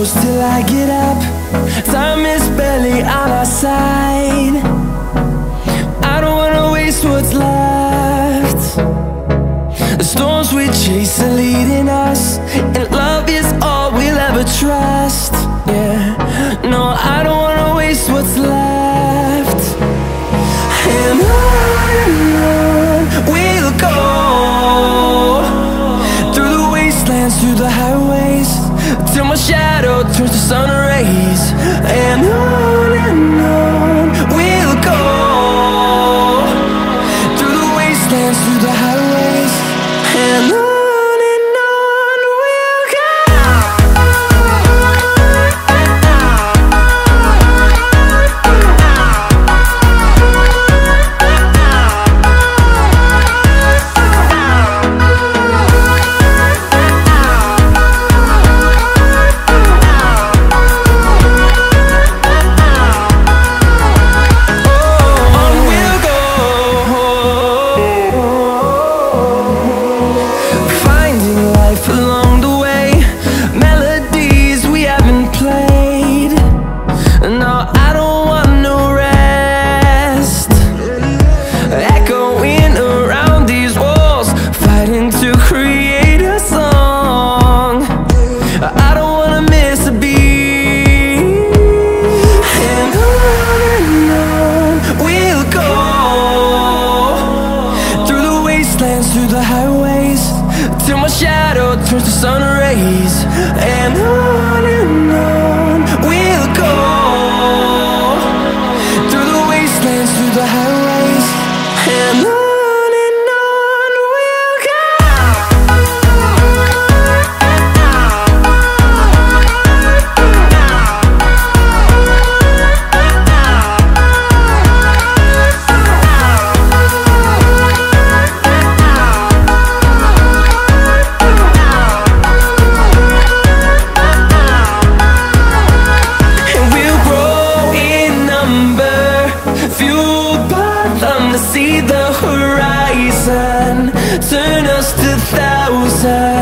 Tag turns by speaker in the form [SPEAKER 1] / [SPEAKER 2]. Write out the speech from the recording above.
[SPEAKER 1] close till I get up. Time is barely on our side. I don't wanna waste what's left. The storms we chase are leading us, and love is all we'll ever trust. Yeah, no, I don't wanna waste what's left. And on we'll go, through the wastelands, through the highways, till my shadow turns to sun rays. And on we'll go, through the wastelands, through the highways, and on we'll go. Through the highways, till my shadow turns to sun rays. And on we'll go, through the wastelands, through the highways, and on we'll go. See the horizon, turn us to thousands.